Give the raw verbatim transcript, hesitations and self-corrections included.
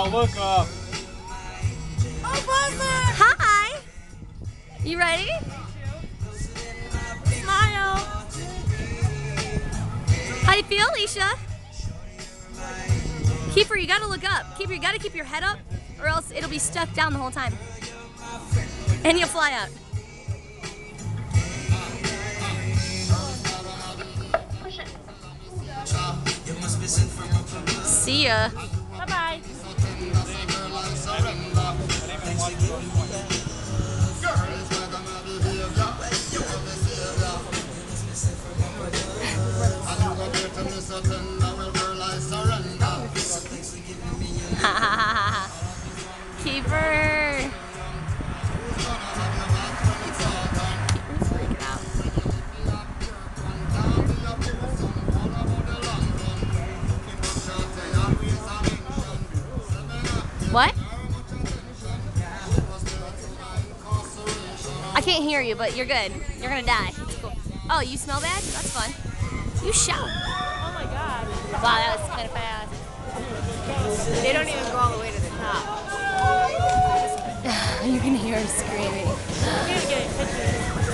Wow, look up. Oh, Buzzer! Hi! You ready? Smile! How do you feel, Alesha? Kiefer, you gotta look up. Kiefer, you gotta keep your head up, or else it'll be stuck down the whole time. And you'll fly out. See ya. Bye-bye. Kiefer. What? I can't hear you, but you're good. You're gonna die. It's cool. Oh, you smell bad? That's fun. You shout. Oh my god. Wow, that was kind of fast. They don't even go all the way to the top. You can hear her screaming. I'm gonna get a picture.